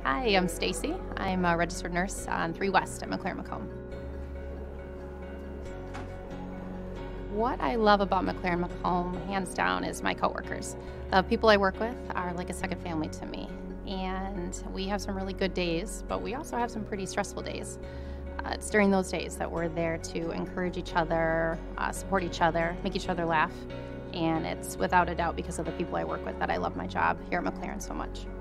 Hi, I'm Stacy. I'm a registered nurse on 3 West at McLaren Macomb. What I love about McLaren Macomb, hands down, is my coworkers. The people I work with are like a second family to me. And we have some really good days, but we also have some pretty stressful days. It's during those days that we're there to encourage each other, support each other, make each other laugh. And it's without a doubt because of the people I work with that I love my job here at McLaren so much.